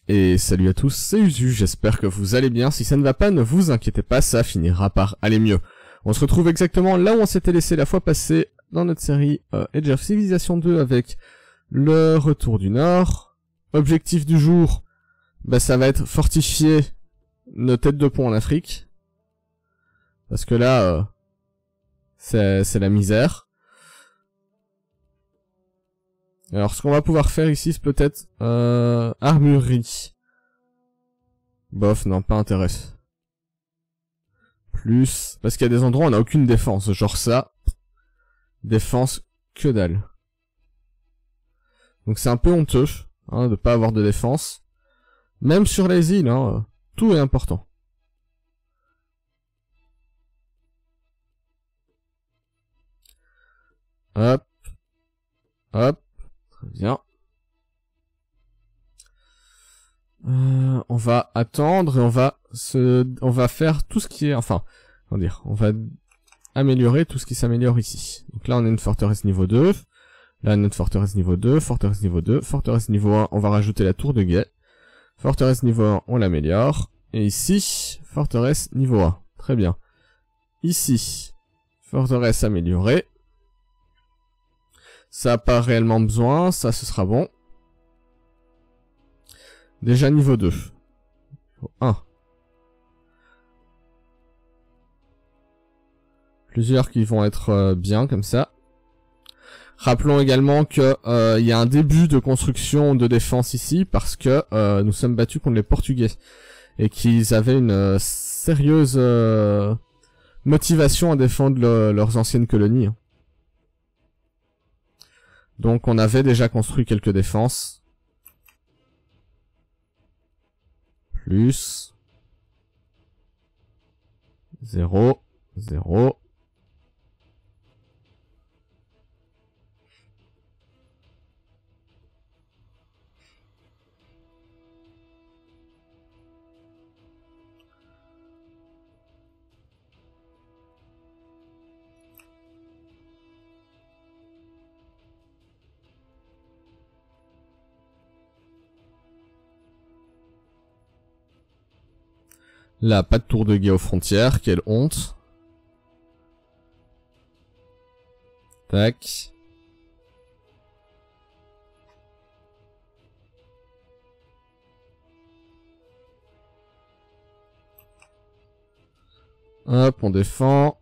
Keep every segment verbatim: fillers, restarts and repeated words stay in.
Et salut à tous, c'est Usu, j'espère que vous allez bien. Si ça ne va pas, ne vous inquiétez pas, ça finira par aller mieux. On se retrouve exactement là où on s'était laissé la fois passée dans notre série euh, Age of Civilization deux avec le retour du Nord. Objectif du jour, bah ça va être fortifier nos têtes de pont en Afrique. Parce que là, euh, c'est c'est la misère. Alors ce qu'on va pouvoir faire ici, c'est peut-être euh, armurerie. Bof, non, pas intéressant. Plus, parce qu'il y a des endroits où on n'a aucune défense, genre ça. Défense, que dalle. Donc c'est un peu honteux, hein, de pas avoir de défense. Même sur les îles, hein, tout est important. Hop. Hop. Très bien. Euh, on va attendre et on va se, on va faire tout ce qui est, enfin, comment dire, on va améliorer tout ce qui s'améliore ici. Donc là, on a une forteresse niveau deux. Là, on a une forteresse niveau deux, forteresse niveau deux, forteresse niveau un, on va rajouter la tour de guet. Forteresse niveau un, on l'améliore. Et ici, forteresse niveau un. Très bien. Ici, forteresse améliorée. Ça n'a pas réellement besoin, ça ce sera bon. Déjà niveau deux. Niveau un. Plusieurs qui vont être euh, bien comme ça. Rappelons également que euh, il y a un début de construction de défense ici parce que euh, nous sommes battus contre les Portugais et qu'ils avaient une euh, sérieuse euh, motivation à défendre le, leurs anciennes colonies. Donc on avait déjà construit quelques défenses. Plus. Zéro. Zéro. Là, pas de tour de guet aux frontières, quelle honte. Tac. Hop, on défend.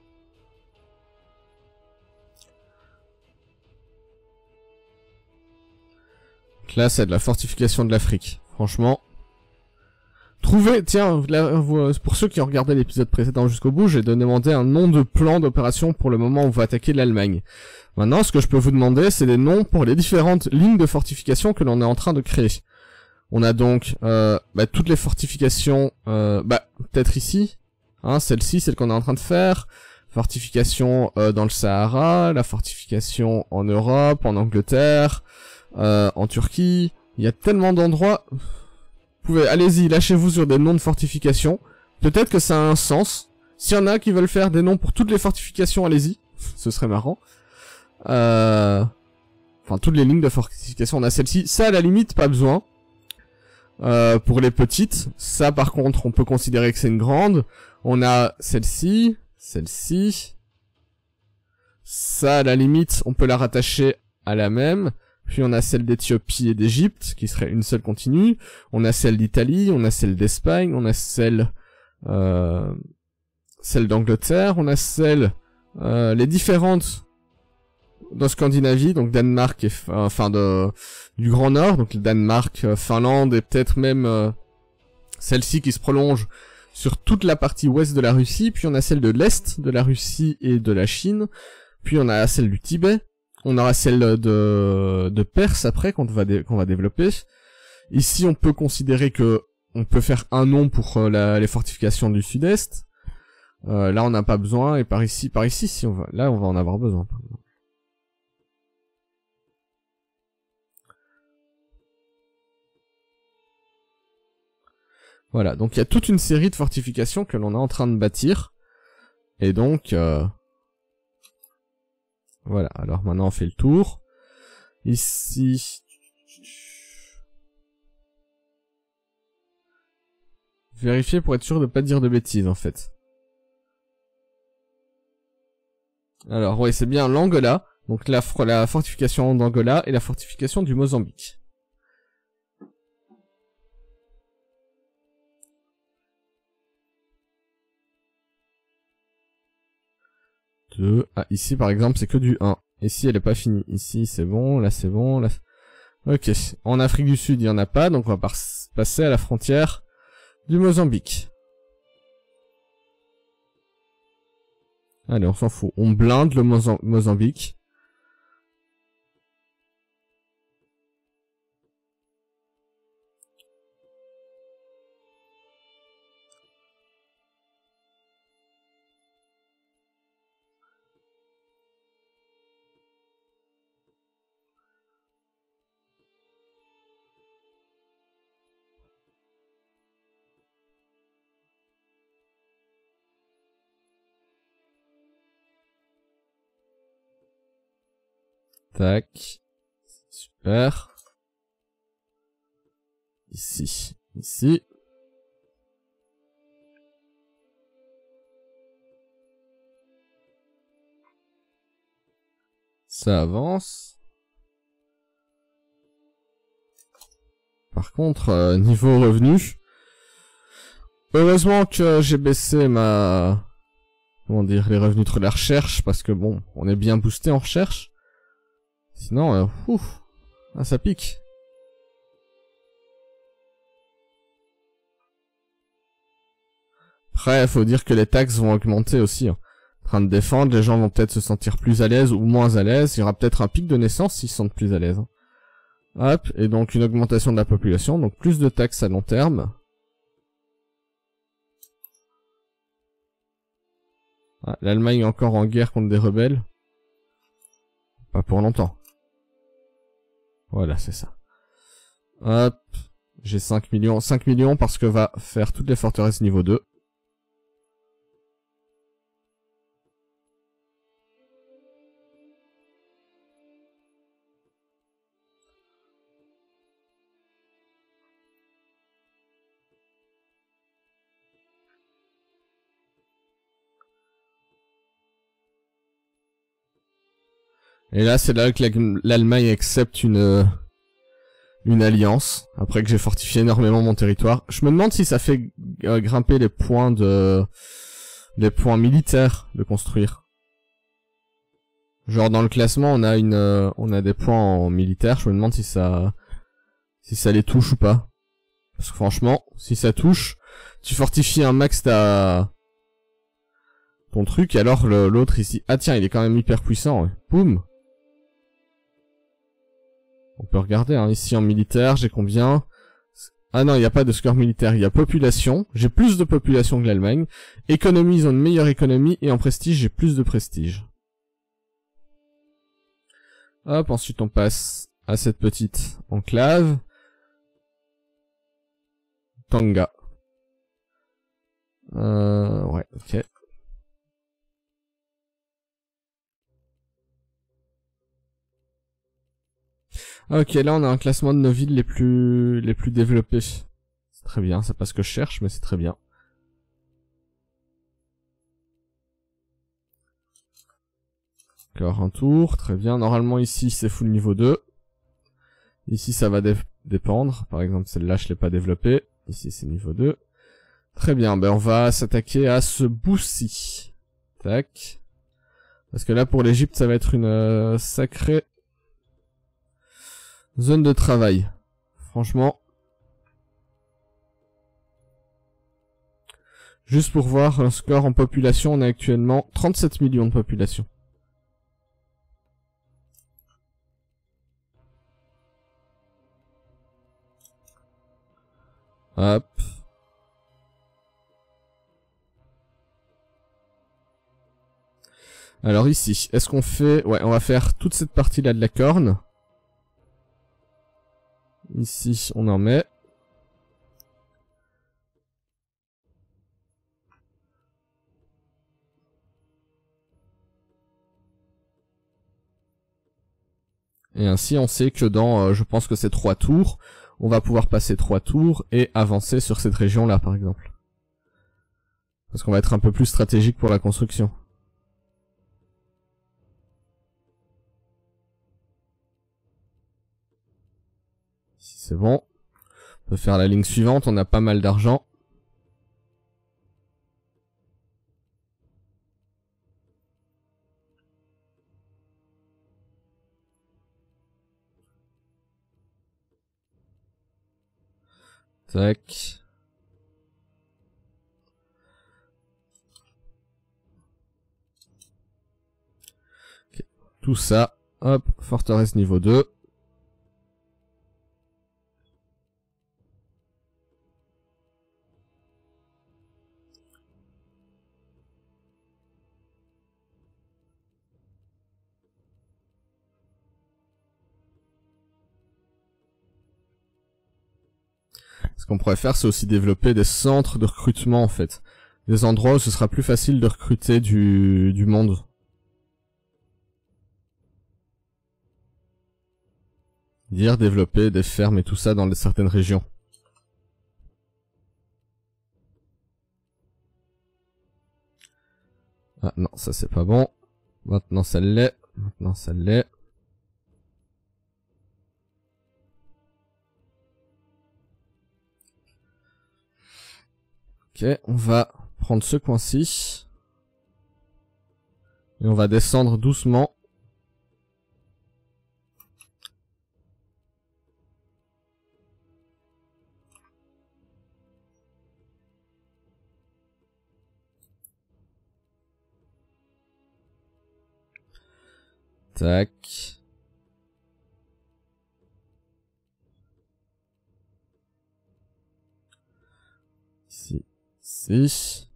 Donc là, c'est de la fortification de l'Afrique. Franchement. Trouvez, tiens, là, pour ceux qui ont regardé l'épisode précédent jusqu'au bout, j'ai demandé un nom de plan d'opération pour le moment où on va attaquer l'Allemagne. Maintenant, ce que je peux vous demander, c'est des noms pour les différentes lignes de fortification que l'on est en train de créer. On a donc euh, bah, toutes les fortifications, euh, bah peut-être ici, hein, celle-ci, celle qu'on est en train de faire. Fortification euh, dans le Sahara, la fortification en Europe, en Angleterre, euh, en Turquie. Il y a tellement d'endroits. Vous pouvez, allez-y, lâchez-vous sur des noms de fortifications. Peut-être que ça a un sens. S'il y en a qui veulent faire des noms pour toutes les fortifications, allez-y. Ce serait marrant. Euh... Enfin, toutes les lignes de fortification, on a celle-ci. Ça, à la limite, pas besoin. Euh, pour les petites. Ça, par contre, on peut considérer que c'est une grande. On a celle-ci. Celle-ci. Ça, à la limite, on peut la rattacher à la même. Puis on a celle d'Éthiopie et d'Égypte, qui serait une seule continue. On a celle d'Italie, on a celle d'Espagne, on a celle euh, celle d'Angleterre, on a celle euh, les différentes de Scandinavie, donc Danemark et enfin de du Grand Nord, donc le Danemark, Finlande et peut-être même euh, celle-ci qui se prolonge sur toute la partie ouest de la Russie. Puis on a celle de l'est de la Russie et de la Chine. Puis on a celle du Tibet. On aura celle de, de Perse après qu'on va, dé, qu'on va développer. Ici, on peut considérer que on peut faire un nom pour euh, la, les fortifications du sud-est. Euh, là, on n'a pas besoin. Et par ici, par ici, si on va, là, on va en avoir besoin. Par exemple. Voilà. Donc, il y a toute une série de fortifications que l'on est en train de bâtir. Et donc. Euh, Voilà, alors maintenant on fait le tour. Ici... Vérifier pour être sûr de pas dire de bêtises, en fait. Alors, oui, c'est bien l'Angola. Donc la, la fortification d'Angola et la fortification du Mozambique. Deux. Ah, ici, par exemple, c'est que du un. Ici, elle est pas finie. Ici, c'est bon. Là, c'est bon. Là... Ok. En Afrique du Sud, il y en a pas. Donc, on va passer à la frontière du Mozambique. Allez, on s'en fout. On blinde le Mozam- Mozambique. Tac. Super. Ici. Ici. Ça avance. Par contre, euh, niveau revenu, heureusement que j'ai baissé ma... Comment dire, les revenus de la recherche, parce que bon, on est bien boosté en recherche. Sinon, euh, ouf, ah, ça pique. Après, faut dire que les taxes vont augmenter aussi. Hein. En train de défendre, les gens vont peut-être se sentir plus à l'aise ou moins à l'aise. Il y aura peut-être un pic de naissance s'ils se sentent plus à l'aise. Hein. Hop, et donc une augmentation de la population, donc plus de taxes à long terme. Ah, l'Allemagne est encore en guerre contre des rebelles. Pas pour longtemps. Voilà, c'est ça. Hop, j'ai cinq millions. cinq millions parce que va faire toutes les forteresses niveau deux. Et là, c'est là que l'Allemagne accepte une une alliance, après que j'ai fortifié énormément mon territoire. Je me demande si ça fait euh, grimper les points de... les points militaires de construire. Genre dans le classement, on a une euh, on a des points en militaire, je me demande si ça si ça les touche ou pas. Parce que franchement, si ça touche, tu fortifies un max ta ton truc, et alors l'autre ici, ah tiens, il est quand même hyper puissant, ouais. Boum. On peut regarder, hein, ici en militaire, j'ai combien? Ah non, il n'y a pas de score militaire, il y a population. J'ai plus de population que l'Allemagne. Économie, ils ont une meilleure économie, et en prestige, j'ai plus de prestige. Hop, ensuite on passe à cette petite enclave. Tonga. Euh, ouais, ok. Ok, là on a un classement de nos villes les plus les plus développées. C'est très bien, c'est pas ce que je cherche, mais c'est très bien. Encore un tour, très bien. Normalement ici c'est full niveau deux. Ici ça va dé dépendre. Par exemple celle-là je l'ai pas développée. Ici c'est niveau deux. Très bien, ben on va s'attaquer à ce bout-ci. Tac. Parce que là pour l'Égypte ça va être une euh, sacrée zone de travail. Franchement. Juste pour voir un score en population, on a actuellement trente-sept millions de population. Hop. Alors ici, est-ce qu'on fait... Ouais, on va faire toute cette partie-là de la corne. Ici, on en met. Et ainsi, on sait que dans, euh, je pense que c'est trois tours, on va pouvoir passer trois tours et avancer sur cette région-là, par exemple. Parce qu'on va être un peu plus stratégique pour la construction. Ici c'est bon. On peut faire la ligne suivante, on a pas mal d'argent. Tac. Okay. Tout ça, hop, forteresse niveau deux. Ce qu'on pourrait faire, c'est aussi développer des centres de recrutement, en fait. Des endroits où ce sera plus facile de recruter du, du monde. Dire développer des fermes et tout ça dans certaines régions. Ah non, ça c'est pas bon. Maintenant ça l'est. Maintenant ça l'est. Ok, on va prendre ce coin-ci. Et on va descendre doucement. Tac. Ici. Ici.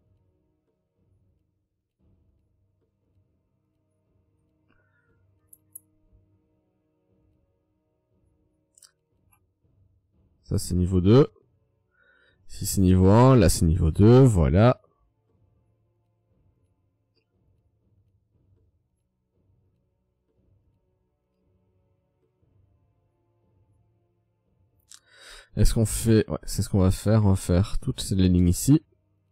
Ça c'est niveau deux. Ici c'est niveau un, là c'est niveau deux, voilà. Est-ce qu'on fait... Ouais, c'est ce qu'on va faire. On va faire toutes les lignes ici.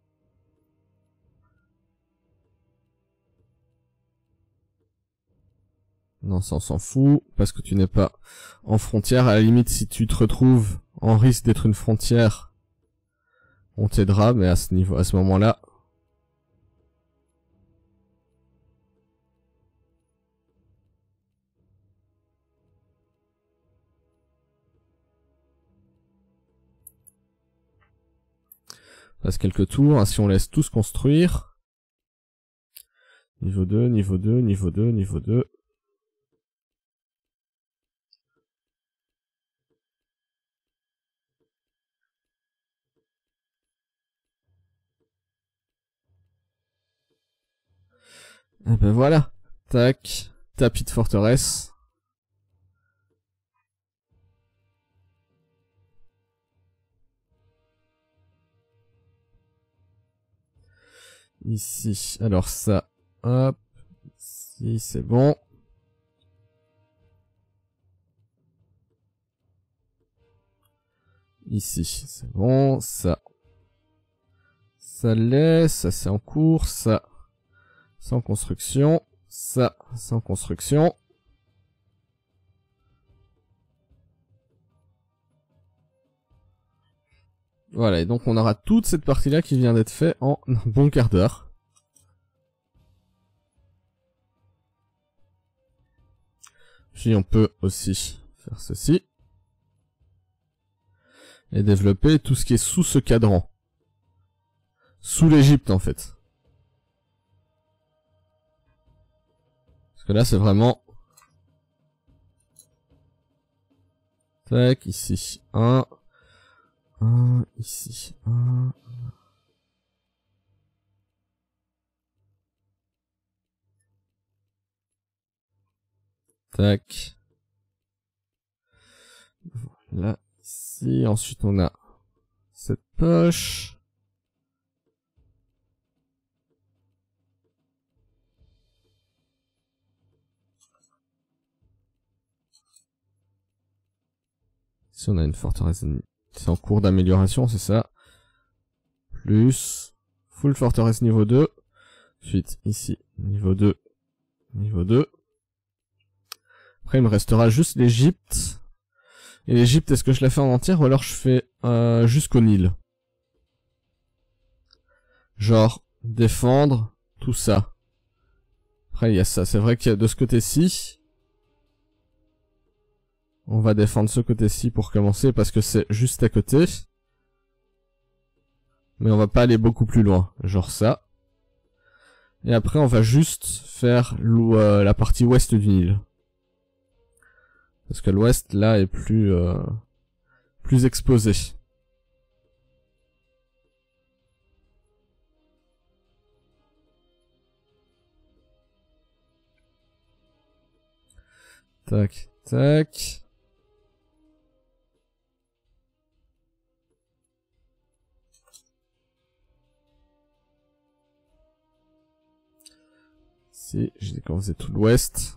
Non, ça on s'en fout, parce que tu n'es pas en frontière. À la limite, si tu te retrouves en risque d'être une frontière, on t'aidera, mais à ce niveau, à ce moment-là... Passe quelques tours, hein, si on laisse tous construire. Niveau deux, niveau deux, niveau deux, niveau deux. Et ben voilà. Tac. Tapis de forteresse. Ici. Alors ça. Hop. Ici, c'est bon. Ici, c'est bon. Ça. Ça l'est. Ça, c'est en cours. Ça. C'est en construction. Ça. C'est en construction. Voilà, et donc on aura toute cette partie-là qui vient d'être faite en un bon quart d'heure. Puis on peut aussi faire ceci. Et développer tout ce qui est sous ce cadran. Sous l'Égypte en fait. Parce que là c'est vraiment... Tac, ici, un. Un, ici, un. Tac. Voilà, ici. Ensuite, on a cette poche. Si on a une forteresse ennemie. C'est en cours d'amélioration, c'est ça. Plus. Full forteresse niveau deux. Ensuite, ici, niveau deux. Niveau deux. Après, il me restera juste l'Égypte. Et l'Égypte, est-ce que je la fais en entière ou alors je fais euh, jusqu'au Nil? Genre, défendre tout ça. Après, il y a ça. C'est vrai qu'il y a de ce côté-ci. On va défendre ce côté-ci pour commencer parce que c'est juste à côté. Mais on va pas aller beaucoup plus loin. Genre ça. Et après, on va juste faire euh, la partie ouest du Nil. Parce que l'ouest, là, est plus, euh, plus exposé. Tac, tac. Si, j'ai dit qu'on faisait tout l'ouest.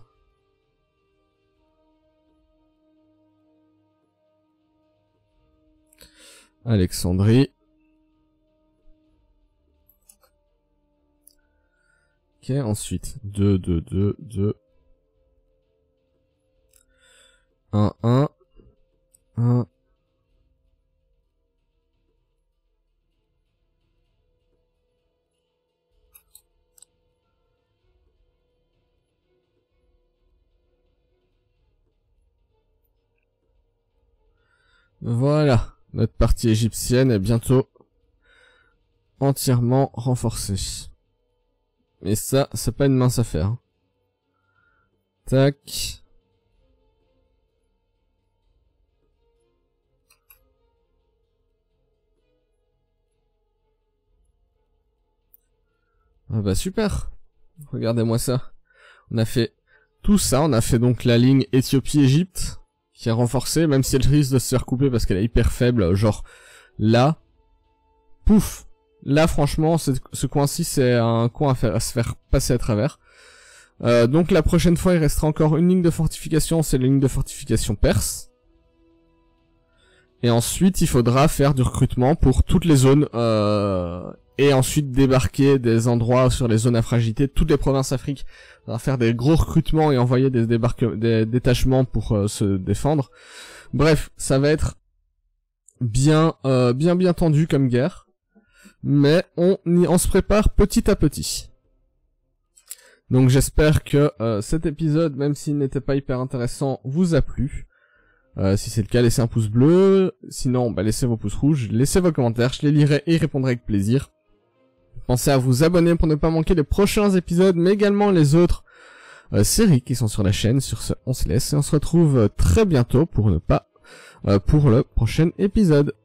Alexandrie. Ok, ensuite, deux, deux, deux, deux. un, un. un. Voilà. Notre partie égyptienne est bientôt entièrement renforcée. Et ça, c'est pas une mince affaire. Tac. Ah bah super. Regardez-moi ça. On a fait tout ça. On a fait donc la ligne Éthiopie-Égypte qui est renforcée, même si elle risque de se faire couper parce qu'elle est hyper faible. Genre là, pouf. Là franchement, ce, ce coin-ci c'est un coin à, faire, à se faire passer à travers. Euh, donc la prochaine fois il restera encore une ligne de fortification, c'est la ligne de fortification perse. Et ensuite il faudra faire du recrutement pour toutes les zones euh, et ensuite débarquer des endroits sur les zones à fragilité, toutes les provinces Afrique. On va faire des gros recrutements et envoyer des, débarque des détachements pour euh, se défendre. Bref, ça va être bien euh, bien bien tendu comme guerre. Mais on, y, on se prépare petit à petit. Donc j'espère que euh, cet épisode, même s'il n'était pas hyper intéressant, vous a plu. Euh, si c'est le cas, laissez un pouce bleu. Sinon, bah, laissez vos pouces rouges, laissez vos commentaires, je les lirai et y répondrai avec plaisir. Pensez à vous abonner pour ne pas manquer les prochains épisodes, mais également les autres euh, séries qui sont sur la chaîne. Sur ce, on se laisse et on se retrouve très bientôt pour ne pas euh, pour le prochain épisode.